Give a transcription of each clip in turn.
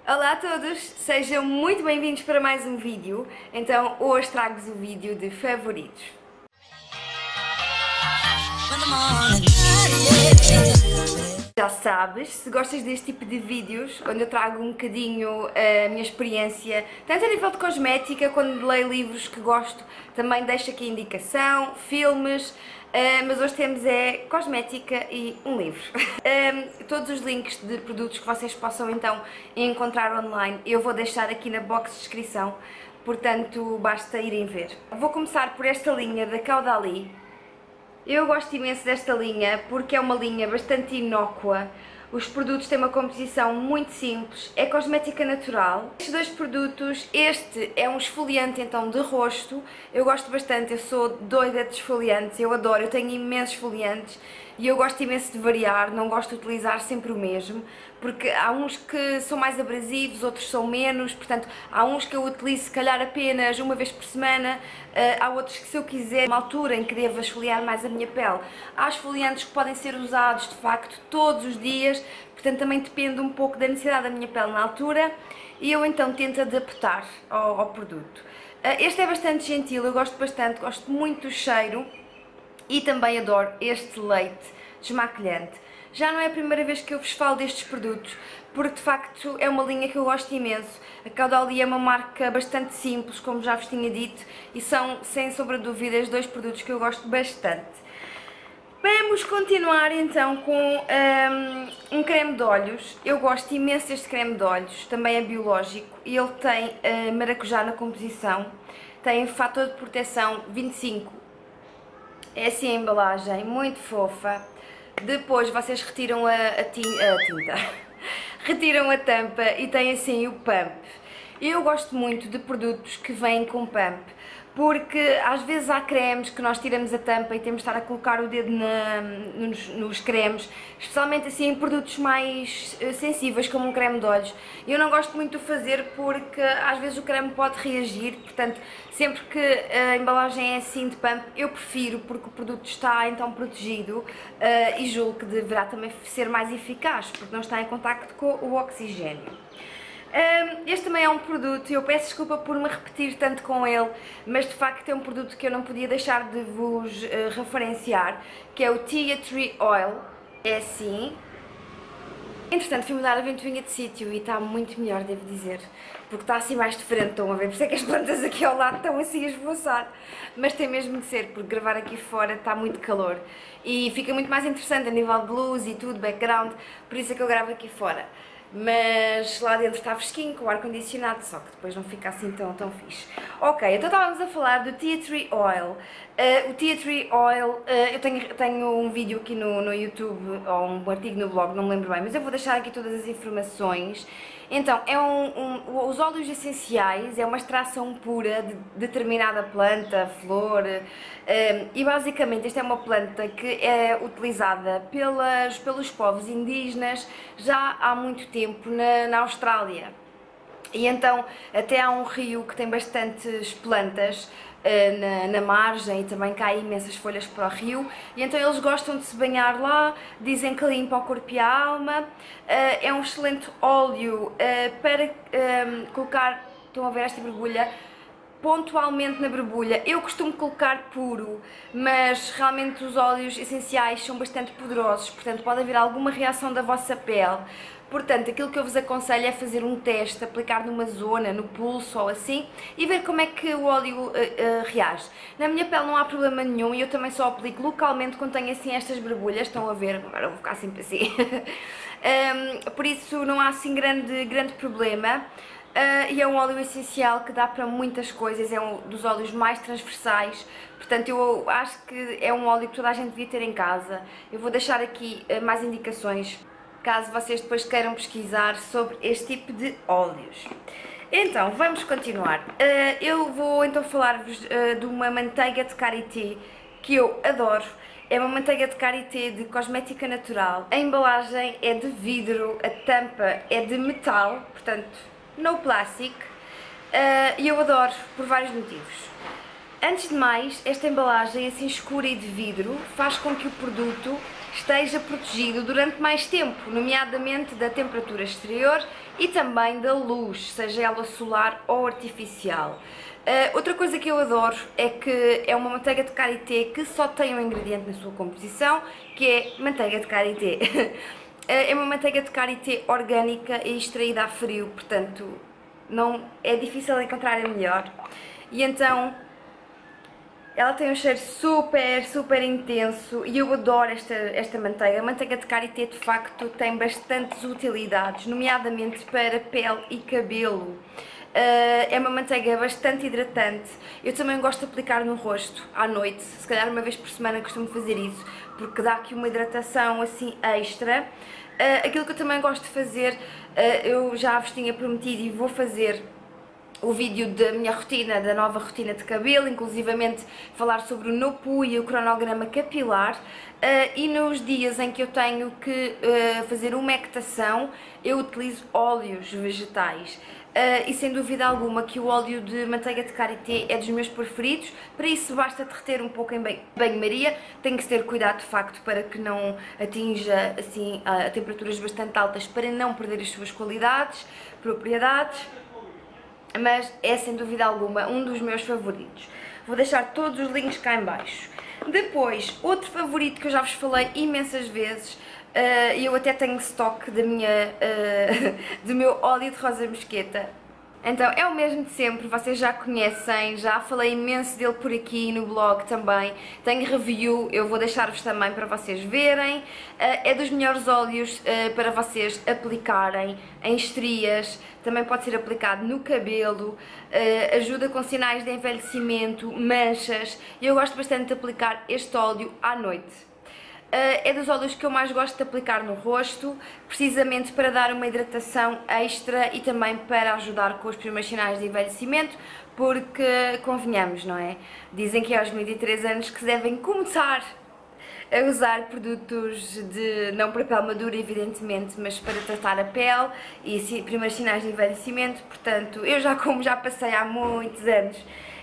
Olá a todos, sejam muito bem-vindos para mais um vídeo. Então hoje trago-vos o vídeo de favoritos. Já sabes, se gostas deste tipo de vídeos, onde eu trago um bocadinho a minha experiência, tanto a nível de cosmética, quando leio livros que gosto, também deixo aqui indicação, filmes, mas hoje temos cosmética e um livro. Todos os links de produtos que vocês possam então encontrar online eu vou deixar aqui na box de descrição, portanto basta irem ver. Vou começar por esta linha da Caudalie. Eu gosto imenso desta linha porque é uma linha bastante inócua. Os produtos têm uma composição muito simples, é cosmética natural. Estes dois produtos, este é um esfoliante então de rosto, eu gosto bastante, eu sou doida de esfoliantes, eu adoro, eu tenho imensos esfoliantes e eu gosto imenso de variar, não gosto de utilizar sempre o mesmo, porque há uns que são mais abrasivos, outros são menos, portanto há uns que eu utilizo se calhar apenas uma vez por semana, há outros que se eu quiser, uma altura em que devo esfoliar mais a minha pele, há esfoliantes que podem ser usados de facto todos os dias, portanto também depende um pouco da necessidade da minha pele na altura e eu então tento adaptar ao produto. Este é bastante gentil, eu gosto bastante, gosto muito do cheiro e também adoro este leite desmaquilhante. Já não é a primeira vez que eu vos falo destes produtos, porque de facto é uma linha que eu gosto imenso. A Caudalie é uma marca bastante simples, como já vos tinha dito, e são, sem sombra de dúvidas, dois produtos que eu gosto bastante. Vamos continuar então com um creme de olhos. Eu gosto imenso deste creme de olhos, também é biológico e ele tem maracujá na composição, tem fator de proteção 25. É assim a embalagem, muito fofa. Depois vocês retiram a tinta, retiram a tampa e tem assim o pump. Eu gosto muito de produtos que vêm com pump, porque às vezes há cremes que nós tiramos a tampa e temos de estar a colocar o dedo nos cremes, especialmente assim em produtos mais sensíveis como um creme de olhos. Eu não gosto muito de o fazer porque às vezes o creme pode reagir, portanto sempre que a embalagem é assim de pump eu prefiro, porque o produto está então protegido e julgo que deverá também ser mais eficaz, porque não está em contacto com o oxigênio. Este também é um produto, eu peço desculpa por me repetir tanto com ele, mas de facto é um produto que eu não podia deixar de vos referenciar, que é o Tea Tree Oil. É assim. Entretanto fui mudar a ventoinha de sítio e está muito melhor, devo dizer, porque está assim mais de frente, estão a ver, por isso é que as plantas aqui ao lado estão assim a esvoaçar, mas tem mesmo de ser, porque gravar aqui fora está muito calor e fica muito mais interessante a nível de luz e tudo, background, por isso é que eu gravo aqui fora. Mas lá dentro está fresquinho, com o ar-condicionado, só que depois não fica assim tão fixe. Ok, então estávamos a falar do Tea Tree Oil. O Tea Tree Oil, eu tenho um vídeo aqui no YouTube, ou um artigo no blog, não me lembro bem, mas eu vou deixar aqui todas as informações. Então, os óleos essenciais é uma extração pura de determinada planta, flor, e basicamente esta é uma planta que é utilizada pelos povos indígenas já há muito tempo na Austrália. E então até há um rio que tem bastantes plantas na margem e também caem imensas folhas para o rio e então eles gostam de se banhar lá, dizem que limpa o corpo e a alma. É um excelente óleo para colocar, estão a ver esta borbulha, pontualmente na borbulha. Eu costumo colocar puro, mas realmente os óleos essenciais são bastante poderosos, portanto pode haver alguma reação da vossa pele. Portanto, aquilo que eu vos aconselho é fazer um teste, aplicar numa zona, no pulso ou assim, e ver como é que o óleo reage. Na minha pele não há problema nenhum e eu também só aplico localmente quando tenho assim estas borbulhas, estão a ver, agora eu vou ficar sempre assim. Por isso não há assim grande problema. E é um óleo essencial que dá para muitas coisas, é um dos óleos mais transversais, portanto eu acho que é um óleo que toda a gente devia ter em casa. Eu vou deixar aqui mais indicações, caso vocês depois queiram pesquisar sobre este tipo de óleos. Então, vamos continuar. Eu vou então falar-vos de uma manteiga de karité que eu adoro. É uma manteiga de karité de cosmética natural. A embalagem é de vidro, a tampa é de metal, portanto, no plastic. E eu adoro por vários motivos. Antes de mais, esta embalagem assim escura e de vidro faz com que o produto esteja protegido durante mais tempo, nomeadamente da temperatura exterior e também da luz, seja ela solar ou artificial. Outra coisa que eu adoro é que é uma manteiga de karité que só tem um ingrediente na sua composição, que é manteiga de karité. É uma manteiga de karité orgânica e extraída a frio, portanto não é difícil encontrar a melhor. E então ela tem um cheiro super intenso e eu adoro esta manteiga. A manteiga de karité de facto tem bastantes utilidades, nomeadamente para pele e cabelo. É uma manteiga bastante hidratante. Eu também gosto de aplicar no rosto à noite, se calhar uma vez por semana costumo fazer isso, porque dá aqui uma hidratação assim extra. Aquilo que eu também gosto de fazer, eu já vos tinha prometido e vou fazer o vídeo da minha rotina, da nova rotina de cabelo, inclusivamente falar sobre o NoPoo e o cronograma capilar. E nos dias em que eu tenho que fazer umectação, eu utilizo óleos vegetais. E sem dúvida alguma que o óleo de manteiga de karité é dos meus preferidos. Para isso basta derreter um pouco em banho-maria. Tem que se ter cuidado de facto para que não atinja assim a temperaturas bastante altas, para não perder as suas propriedades. Mas é sem dúvida alguma um dos meus favoritos. Vou deixar todos os links cá em baixo. Depois, outro favorito que eu já vos falei imensas vezes, e eu até tenho estoque do meu óleo de rosa mosqueta. Então é o mesmo de sempre, vocês já conhecem, já falei imenso dele por aqui no blog também. Tenho review, eu vou deixar-vos também para vocês verem. É dos melhores óleos para vocês aplicarem em estrias, também pode ser aplicado no cabelo, ajuda com sinais de envelhecimento, manchas. E eu gosto bastante de aplicar este óleo à noite. É dos óleos que eu mais gosto de aplicar no rosto, precisamente para dar uma hidratação extra e também para ajudar com os primeiros sinais de envelhecimento, porque, convenhamos, não é? Dizem que é aos 23 anos que se devem começar a usar produtos não para pele madura, evidentemente, mas para tratar a pele e primeiros sinais de envelhecimento. Portanto, eu já passei há muitos anos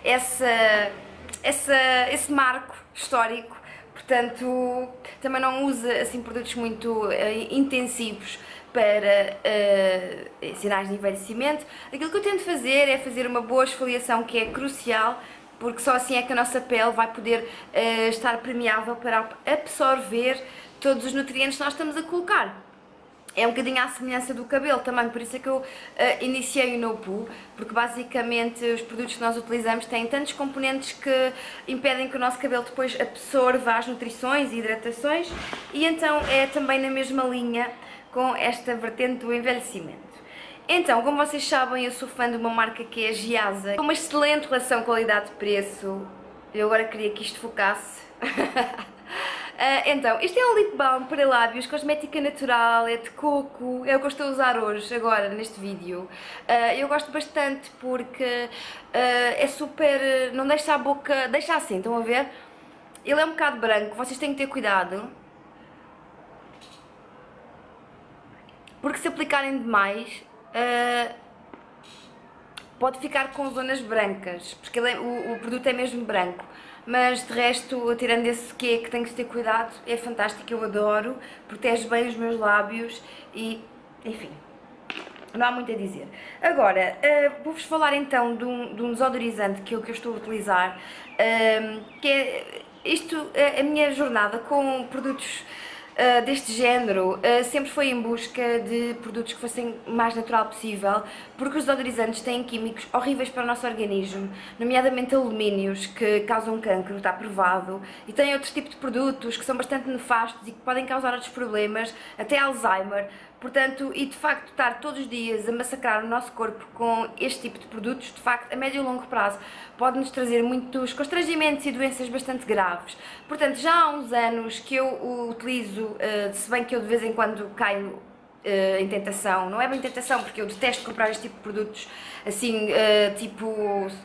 esse marco histórico. Portanto, também não usa assim produtos muito intensivos para sinais de envelhecimento. Aquilo que eu tento fazer é fazer uma boa esfoliação, que é crucial, porque só assim é que a nossa pele vai poder estar permeável para absorver todos os nutrientes que nós estamos a colocar. É um bocadinho à semelhança do cabelo também, por isso é que eu iniciei o NoPoo, porque basicamente os produtos que nós utilizamos têm tantos componentes que impedem que o nosso cabelo depois absorva as nutrições e hidratações, e então é também na mesma linha com esta vertente do envelhecimento. Então, como vocês sabem, eu sou fã de uma marca que é a Giasa, com uma excelente relação qualidade-preço. Eu agora queria que isto focasse. Então, isto é um lip balm para lábios, cosmética natural, é de coco, é o que eu estou a usar hoje, agora, neste vídeo. Eu gosto bastante porque é super, não deixa a boca, deixa assim, estão a ver? Ele é um bocado branco, vocês têm que ter cuidado. Porque se aplicarem demais, pode ficar com zonas brancas, porque o produto é mesmo branco. Mas de resto, tirando esse quê que tem que ter cuidado, é fantástico, eu adoro, protege bem os meus lábios e, enfim, não há muito a dizer. Agora, vou-vos falar então de um desodorizante que eu estou a utilizar, que é a minha jornada com produtos deste género sempre foi em busca de produtos que fossem o mais natural possível, porque os desodorizantes têm químicos horríveis para o nosso organismo, nomeadamente alumínios, que causam cancro, está provado, e têm outros tipos de produtos que são bastante nefastos e que podem causar outros problemas, até Alzheimer. Portanto, e de facto estar todos os dias a massacrar o nosso corpo com este tipo de produtos, de facto, a médio e longo prazo, pode-nos trazer muitos constrangimentos e doenças bastante graves. Portanto, já há uns anos que eu o utilizo, se bem que eu de vez em quando caio em tentação, não é bem tentação, porque eu detesto comprar este tipo de produtos, assim, tipo,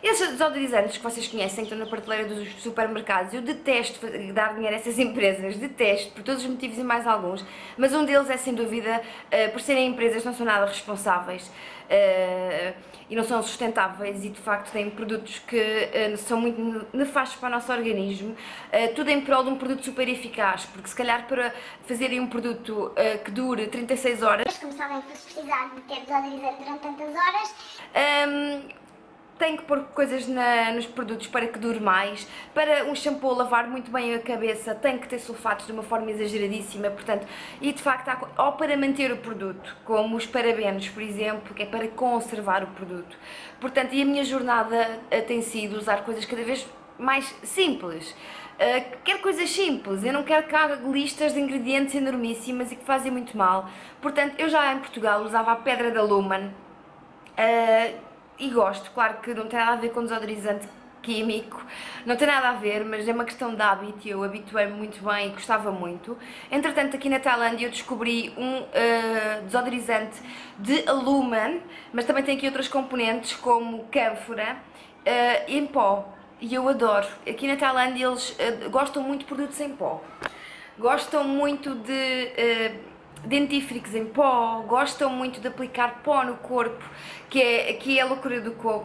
Esses desodorizantes que vocês conhecem, que estão na prateleira dos supermercados, eu detesto dar dinheiro a essas empresas, detesto, por todos os motivos e mais alguns, mas um deles é sem dúvida por serem empresas que não são nada responsáveis e não são sustentáveis e de facto têm produtos que são muito nefastos para o nosso organismo, tudo em prol de um produto super eficaz, porque se calhar para fazerem um produto que dure 36 horas, como sabem, se precisar de ter desodorizante durante tantas horas, tem que pôr coisas nos produtos para que dure mais. Para um shampoo lavar muito bem a cabeça tem que ter sulfatos de uma forma exageradíssima, portanto, e de facto ou para manter o produto, como os parabenos, por exemplo, que é para conservar o produto. Portanto, e a minha jornada tem sido usar coisas cada vez mais simples. Quero coisas simples, eu não quero que haja listas de ingredientes enormíssimas e que fazem muito mal. Portanto, eu já em Portugal usava a pedra da Lumen, e gosto, claro que não tem nada a ver com desodorizante químico, não tem nada a ver, mas é uma questão de hábito e eu habituei-me muito bem e gostava muito. Entretanto, aqui na Tailândia eu descobri um desodorizante de Lumen, mas também tem aqui outras componentes como cânfora em pó, e eu adoro. Aqui na Tailândia eles gostam muito de produtos em pó, gostam muito de dentífricos em pó, gostam muito de aplicar pó no corpo, que é a loucura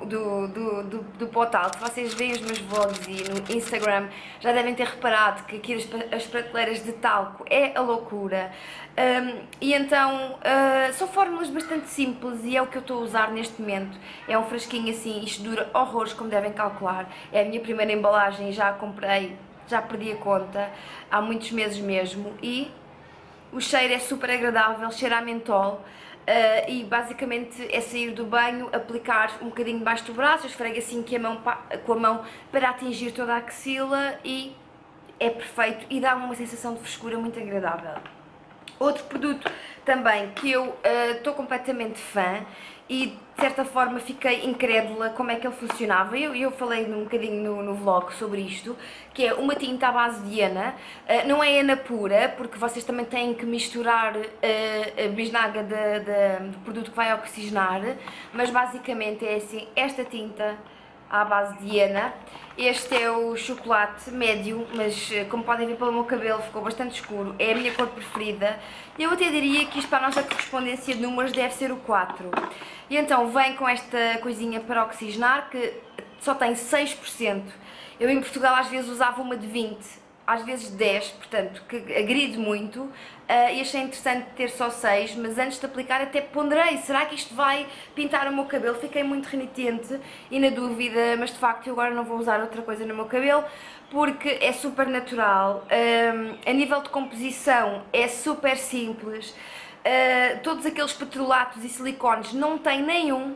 do Potal. Se vocês veem os meus vlogs e no Instagram já devem ter reparado que aqui as prateleiras de talco é a loucura. E então são fórmulas bastante simples e é o que eu estou a usar neste momento. É um frasquinho assim, isto dura horrores, como devem calcular. É a minha primeira embalagem, já a comprei, já perdi a conta há muitos meses mesmo, e o cheiro é super agradável, cheira a mentol, e basicamente é sair do banho, aplicar um bocadinho debaixo do braço, eu esfrego assim com a mão para atingir toda a axila e é perfeito e dá uma sensação de frescura muito agradável. Outro produto também que eu estou completamente fã e de certa forma fiquei incrédula como é que ele funcionava. Eu falei um bocadinho no vlog sobre isto, que é uma tinta à base de Ana. Não é Ana pura, porque vocês também têm que misturar a bisnaga do produto que vai oxigenar, mas basicamente é assim, esta tinta à base de Ana. Este é o chocolate médio, mas como podem ver pelo meu cabelo ficou bastante escuro, é a minha cor preferida. Eu até diria que isto para a nossa correspondência de números deve ser o 4. E então vem com esta coisinha para oxigenar que só tem 6%. Eu em Portugal às vezes usava uma de 20, às vezes 10, portanto, que agride muito, e achei interessante ter só 6, mas antes de aplicar até ponderei, será que isto vai pintar o meu cabelo? Fiquei muito renitente e na dúvida, mas de facto eu agora não vou usar outra coisa no meu cabelo, porque é super natural, a nível de composição é super simples, todos aqueles petrolatos e silicones não tem nenhum,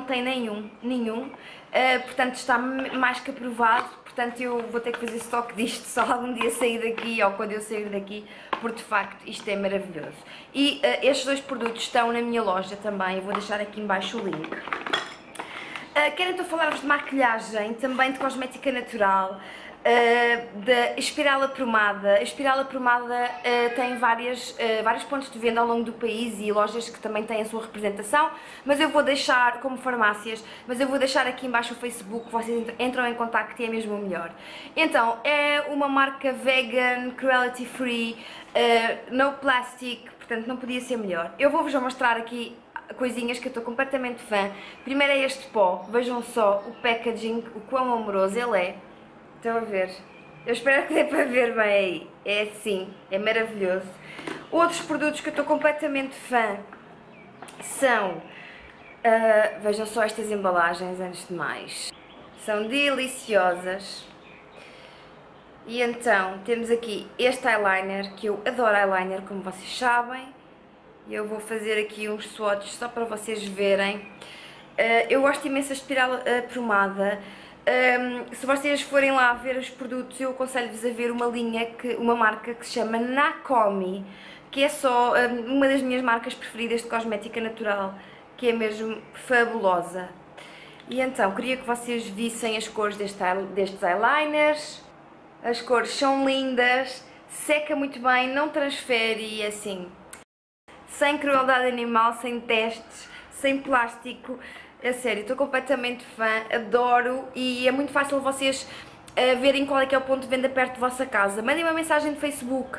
portanto está mais que aprovado. Portanto, eu vou ter que fazer estoque disto só algum dia sair daqui ou quando eu sair daqui, porque de facto isto é maravilhoso. E estes dois produtos estão na minha loja também, eu vou deixar aqui em baixo o link. Quero então falar-vos de maquilhagem, também de cosmética natural, da Espiral Aprumada. A Espiral Aprumada tem vários pontos de venda ao longo do país e lojas que também têm a sua representação, mas eu vou deixar, como farmácias, mas eu vou deixar aqui em baixo o Facebook, vocês entram em contacto e é mesmo o melhor. Então, é uma marca vegan, cruelty free, no plastic, portanto não podia ser melhor. Eu vou-vos mostrar aqui coisinhas que eu estou completamente fã. Primeiro é este pó, vejam só o packaging, o quão amoroso ele é. Estão a ver? Eu espero que dê para ver bem aí. É assim, é maravilhoso. Outros produtos que eu estou completamente fã são, vejam só estas embalagens antes de mais. São deliciosas. E então, temos aqui este eyeliner, que eu adoro eyeliner, como vocês sabem. E eu vou fazer aqui uns swatches só para vocês verem. Eu gosto imenso da Espiral Aprumada. Se vocês forem lá ver os produtos, eu aconselho-vos a ver uma marca que se chama Nakomi, que é só uma das minhas marcas preferidas de cosmética natural, que é mesmo fabulosa. E então, queria que vocês vissem as cores destes eyeliners. As cores são lindas, seca muito bem, não transfere e assim, sem crueldade animal, sem testes, sem plástico. É sério, estou completamente fã, adoro e é muito fácil vocês verem qual é que é o ponto de venda perto de vossa casa. Mandem uma mensagem no Facebook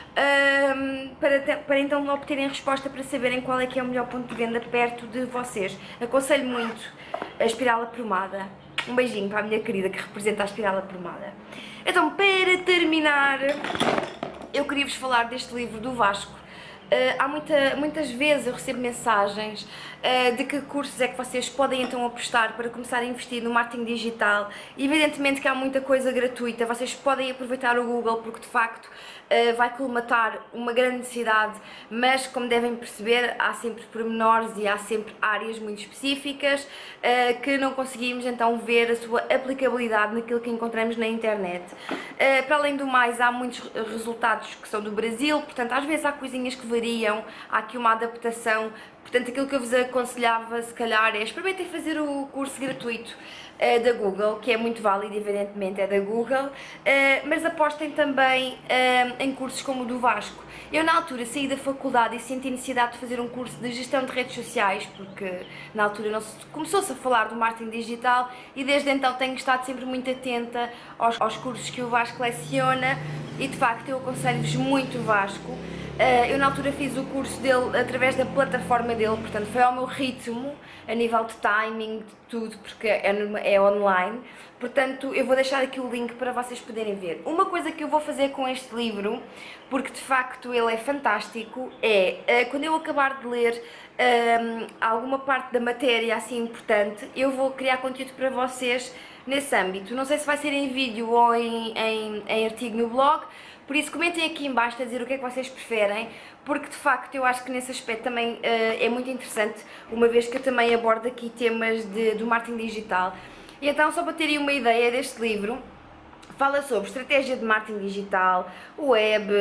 para então obterem resposta para saberem qual é que é o melhor ponto de venda perto de vocês. Aconselho muito a Espiral Aprumada. Um beijinho para a minha querida que representa a Espiral Aprumada. Então, para terminar, eu queria vos falar deste livro do Vasco. Muitas vezes eu recebo mensagens de que cursos é que vocês podem então apostar para começar a investir no marketing digital. Evidentemente que há muita coisa gratuita, vocês podem aproveitar o Google porque de facto vai colmatar uma grande necessidade, mas como devem perceber há sempre pormenores e há sempre áreas muito específicas que não conseguimos então ver a sua aplicabilidade naquilo que encontramos na internet. Para além do mais, há muitos resultados que são do Brasil, portanto às vezes há coisinhas que variam, há aqui uma adaptação. Portanto, aquilo que eu vos aconselhava, se calhar, é experimentem fazer o curso gratuito da Google, que é muito válido, evidentemente, é da Google, mas apostem também em cursos como o do Vasco. Eu, na altura, saí da faculdade e senti necessidade de fazer um curso de gestão de redes sociais, porque na altura começou-se a falar do marketing digital e desde então tenho estado sempre muito atenta aos cursos que o Vasco leciona e, de facto, eu aconselho-vos muito o Vasco. Eu na altura fiz o curso dele através da plataforma dele, portanto foi ao meu ritmo, a nível de timing, de tudo, porque é online. Portanto, eu vou deixar aqui o link para vocês poderem ver. Uma coisa que eu vou fazer com este livro, porque de facto ele é fantástico, quando eu acabar de ler alguma parte da matéria assim importante, eu vou criar conteúdo para vocês nesse âmbito. Não sei se vai ser em vídeo ou em artigo no blog. Por isso comentem aqui em baixo a dizer o que é que vocês preferem, porque de facto eu acho que nesse aspecto também é muito interessante, uma vez que eu também abordo aqui temas do marketing digital. E então, só para terem uma ideia deste livro, fala sobre estratégia de marketing digital, web,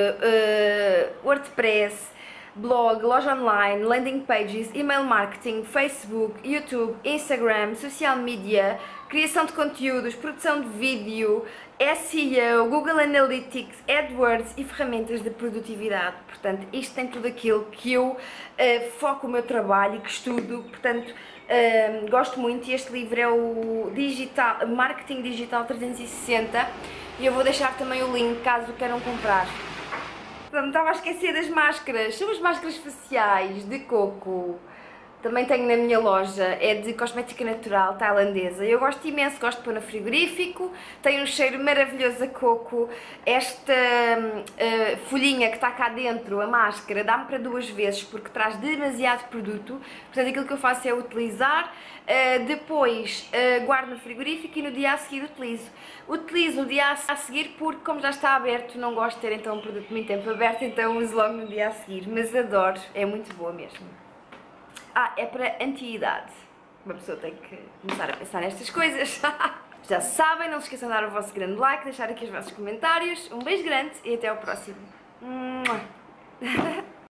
WordPress, blog, loja online, landing pages, email marketing, Facebook, YouTube, Instagram, social media, criação de conteúdos, produção de vídeo, SEO, Google Analytics, AdWords e ferramentas de produtividade. Portanto, isto tem tudo aquilo que eu foco o meu trabalho e que estudo, portanto, gosto muito. E este livro é o Marketing Digital 360 e eu vou deixar também o link caso queiram comprar. Me estava a esquecer das máscaras, são as máscaras faciais de coco. Também tenho na minha loja, é de cosmética natural tailandesa. Eu gosto imenso, gosto de pôr no frigorífico, tem um cheiro maravilhoso a coco. Esta folhinha que está cá dentro, a máscara, dá-me para 2 vezes porque traz demasiado produto. Portanto, aquilo que eu faço é utilizar, depois guardo no frigorífico e no dia a seguir utilizo. Utilizo no dia a seguir porque, como já está aberto, não gosto de ter então um produto muito tempo aberto, então uso logo no dia a seguir. Mas adoro, é muito boa mesmo. É para anti-idade. Uma pessoa tem que começar a pensar nestas coisas. Já sabem, não se esqueçam de dar o vosso grande like, deixar aqui os vossos comentários. Um beijo grande e até ao próximo.